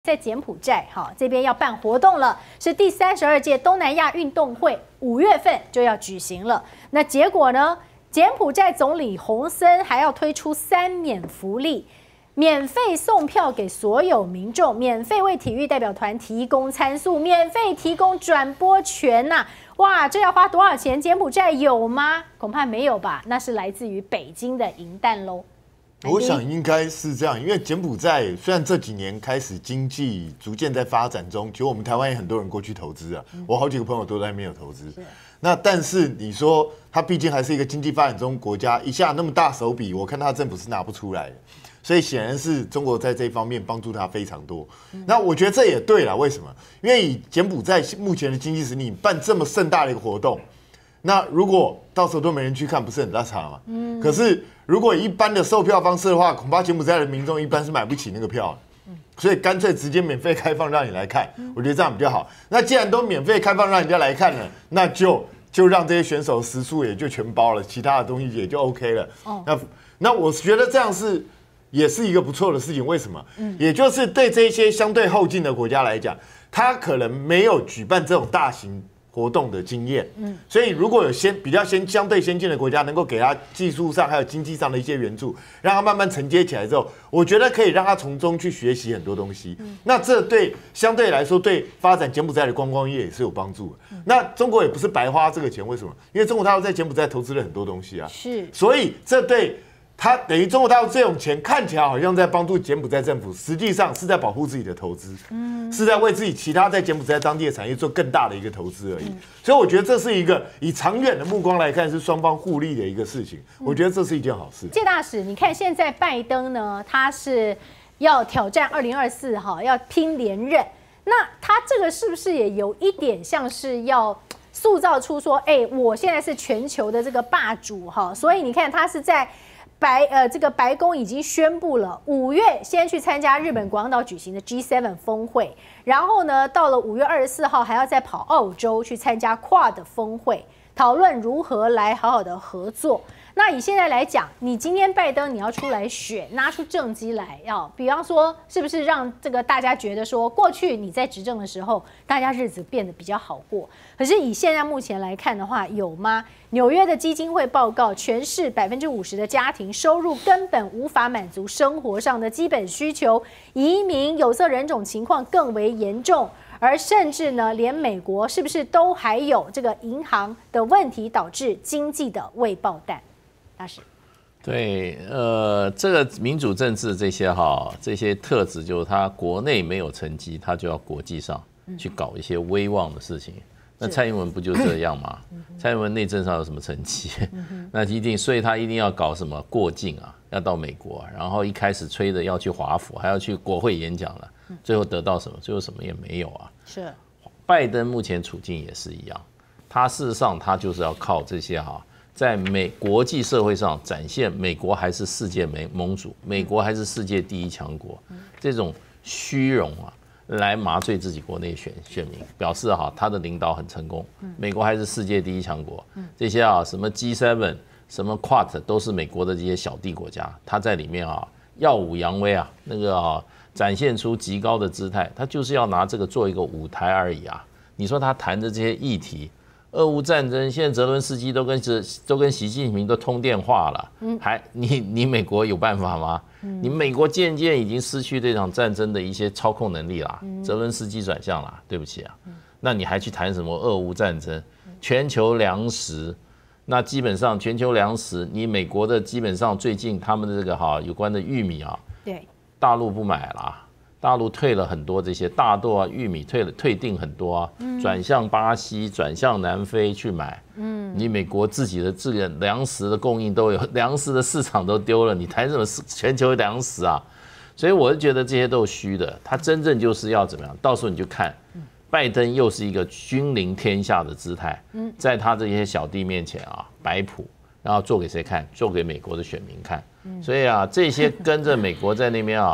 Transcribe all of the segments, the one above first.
在柬埔寨，这边要办活动了，是第32届东南亚运动会，5月份就要举行了。那结果呢？柬埔寨总理洪森还要推出3免福利，免费送票给所有民众，免费为体育代表团提供餐宿，免费提供转播权呐！哇，这要花多少钱？柬埔寨有吗？恐怕没有吧？那是来自于北京的银弹喽。 我想应该是这样，因为柬埔寨虽然这几年开始经济逐渐在发展中，其实我们台湾也很多人过去投资啊，我好几个朋友都在那边有投资。那但是你说它毕竟还是一个经济发展中国家，一下那么大手笔，我看它政府是拿不出来的，所以显然是中国在这一方面帮助它非常多。那我觉得这也对了，为什么？因为以柬埔寨目前的经济实力，办这么盛大的一个活动。 那如果到时候都没人去看，不是很拉差吗？可是如果以一般的售票方式的话，恐怕柬埔寨的民众一般是买不起那个票，所以干脆直接免费开放让你来看，我觉得这样比较好。那既然都免费开放让人家来看了，那就让这些选手时数也就全包了，其他的东西也就 OK 了。那我觉得这样也是一个不错的事情。为什么？也就是对这些相对后进的国家来讲，他可能没有举办这种大型 活动的经验，所以如果有比较相对先进的国家能够给他技术上还有经济上的一些援助，让他慢慢承接起来之后，我觉得可以让他从中去学习很多东西。那这对相对来说对发展柬埔寨的观光业也是有帮助的。那中国也不是白花这个钱，为什么？因为中国大陆在柬埔寨投资了很多东西啊，是，所以这对 他等于中国大陆这种钱看起来好像在帮助柬埔寨政府，实际上是在保护自己的投资，是在为自己其他在柬埔寨当地的产业做更大的一个投资而已。所以我觉得这是一个以长远的目光来看，是双方互利的一个事情。我觉得这是一件好事。 谢大使，你看现在拜登呢，他是要挑战2024要拼连任，那他这个是不是也有一点像是要 塑造出说，我现在是全球的这个霸主哈，所以你看他是在 这个白宫已经宣布了，5月先去参加日本广岛举行的 G7 峰会，然后呢，到了5月24号还要再跑澳洲去参加 Quad 峰会，讨论如何来好好的合作。 那以现在来讲，你今天拜登你要出来选，拿出政绩来，比方说是不是让这个大家觉得说，过去你在执政的时候，大家日子变得比较好过。可是以现在目前来看的话，有吗？纽约的基金会报告，全市50%的家庭收入根本无法满足生活上的基本需求，移民、有色人种情况更为严重。 而甚至呢，连美国是不是都还有这个银行的问题，导致经济的未爆弹？大使， 对，这个民主政治这些特质，就是他国内没有成绩，他就要国际上去搞一些威望的事情。那蔡英文不就这样吗？蔡英文内政上有什么成绩？那一定，所以他一定要搞什么过境啊，要到美国，然后一开始吹的要去华府，还要去国会演讲了。 最后得到什么？最后什么也没有啊！是，拜登目前处境也是一样，他事实上他就是要靠这些在国际社会上展现美国还是世界盟主，美国还是世界第一强国，这种虚荣来麻醉自己国内选民，表示他的领导很成功，美国还是世界第一强国，这些什么 G7、什么 Quad 都是美国的这些小弟国家，他在里面耀武扬威那个展现出极高的姿态，他就是要拿这个做一个舞台而已啊！你说他谈的这些议题，俄乌战争，现在泽伦斯基都跟习近平都通电话了，还你美国有办法吗？你美国渐渐已经失去这场战争的一些操控能力啦，泽伦斯基转向啦，对不起啊，那你还去谈什么俄乌战争？全球粮食，那基本上全球粮食，你美国的基本上最近他们的这个有关的玉米对。 大陆不买了，大陆退了很多这些大豆玉米退订很多转向巴西、转向南非去买。你美国自己的这个粮食的供应都有，粮食的市场都丢了，你谈什么全球粮食啊？所以我就觉得这些都是虚的，他真正就是要怎么样？到时候你就看，拜登又是一个君临天下的姿态，在他这些小弟面前摆谱，然后做给谁看？做给美国的选民看。 所以这些跟着美国在那边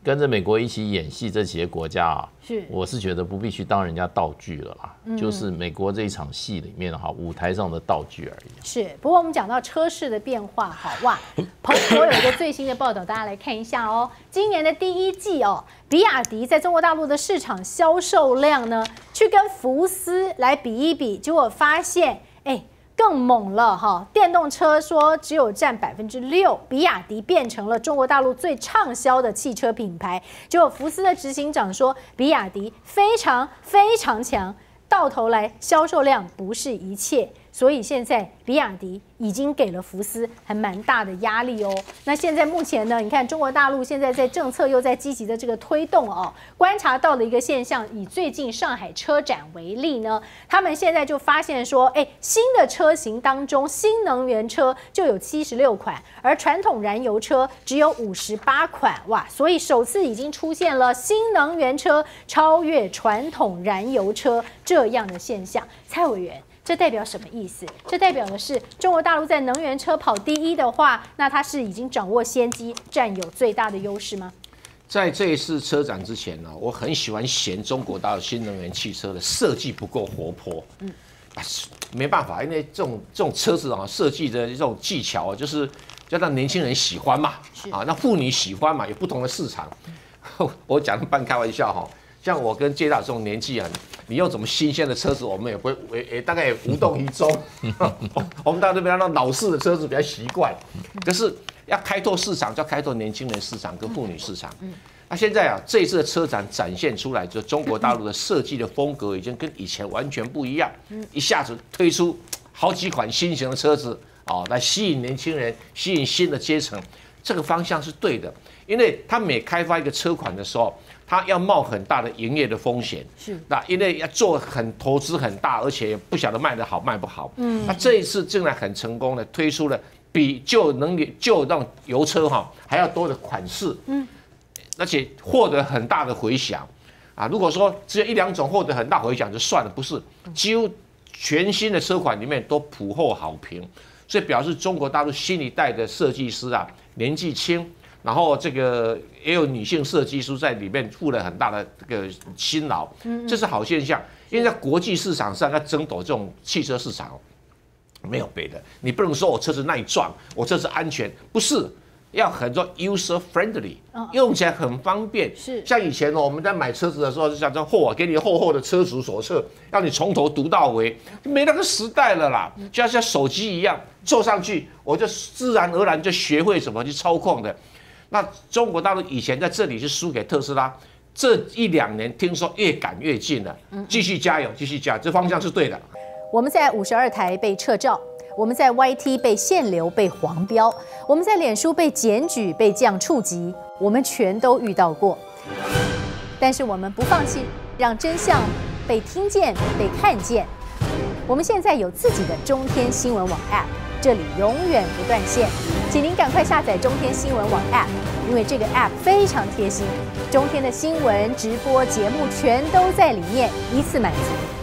跟着美国一起演戏这几些国家啊， 是我是觉得不必须当人家道具了啦，就是美国这一场戏里面哈舞台上的道具而已。 是，不过我们讲到车市的变化，好哇，彭博有一个最新的报道，大家来看一下哦。今年的第一季哦，比亚迪在中国大陆的市场销售量呢，去跟福斯来比一比，结果发现，更猛了哈！电动车说只有占6%，比亚迪变成了中国大陆最畅销的汽车品牌。结果福斯的执行长说，比亚迪非常非常强，到头来销售量不是一切。所以现在比亚迪已经给了福斯还蛮大的压力哦。那现在目前呢，你看中国大陆现在在政策又在积极的这个推动哦，观察到的一个现象，以最近上海车展为例呢，他们现在就发现说，新的车型当中，新能源车就有76款，而传统燃油车只有58款，哇！所以首次已经出现了新能源车超越传统燃油车这样的现象。蔡委员，这代表什么意思？这代表的是中国大陆在能源车跑第一的话，那它是已经掌握先机，占有最大的优势吗？ 在这一次车展之前呢，我很喜欢嫌中国大陆新能源汽车的设计不够活泼。没办法，因为这种车子啊，设计的这种技巧就是要让年轻人喜欢嘛，那妇女喜欢嘛，有不同的市场。我讲的半开玩笑哈。像我跟接大这种年纪啊，你用什么新鲜的车子，我们也不会，大概也无动于衷。我们大家都比较那老式的车子比较习惯，可是要开拓市场，就要开拓年轻人市场跟妇女市场。那现在啊，这一次的车展展现出来，就中国大陆的设计的风格已经跟以前完全不一样，一下子推出好几款新型的车子来吸引年轻人，吸引新的阶层，这个方向是对的，因为他每开发一个车款的时候，他要冒很大的营业的风险，那因为要做投资很大，而且不晓得卖得好卖不好。那这一次竟然很成功的推出了比旧那种油车还要多的款式，而且获得很大的回响啊！如果说只有1-2种获得很大回响就算了，不是，几乎全新的车款里面都普厚好评，所以表示中国大陆新一代的设计师啊，年纪轻。然后这个也有女性设计师在里面付了很大的这个辛劳，这是好现象。因为在国际市场上要争夺这种汽车市场，没有别的，你不能说我车子耐撞，我车子安全，不是，要很多 user friendly， 用起来很方便。是像以前我们在买车子的时候，就想说给你厚厚的车主手册，让你从头读到尾，没那个时代了啦。就像手机一样，坐上去我就自然而然就学会怎么去操控的。那中国大陆以前在这里是输给特斯拉，这1-2年听说越赶越近了，继续加油，继续加油，这方向是对的。 我们在52台被撤照，我们在 YT 被限流、被黄标，我们在脸书被检举、被降触及，我们全都遇到过。但是我们不放弃，让真相被听见、被看见。我们现在有自己的中天新闻网 App。这里永远不断线，请您赶快下载中天新闻网 App， 因为这个 App 非常贴心，中天的新闻直播节目全都在里面，一次满足。